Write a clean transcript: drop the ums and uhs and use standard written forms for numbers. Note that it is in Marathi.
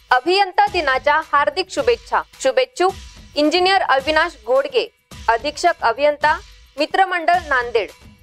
अभियंता दिनाच्या हार्दिक शुभेच्छा। शुभेच्छुक इंजिनियर अविनाश घोडगे, अधीक्षक अभियंता, मित्रमंडळ नांदेड।